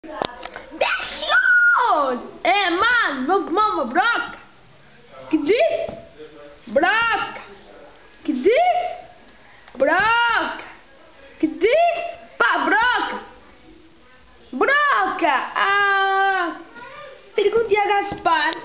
Pessoal! Mano, mama, broca! Que diz? Broca! Que diz? Broca! Que diz? Pá, broca! Broca! Perguntei a Gaspar